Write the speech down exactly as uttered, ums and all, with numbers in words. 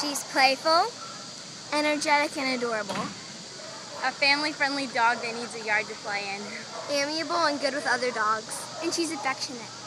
She's playful, energetic, and adorable. A family-friendly dog that needs a yard to play in. Amiable and good with other dogs. And she's affectionate.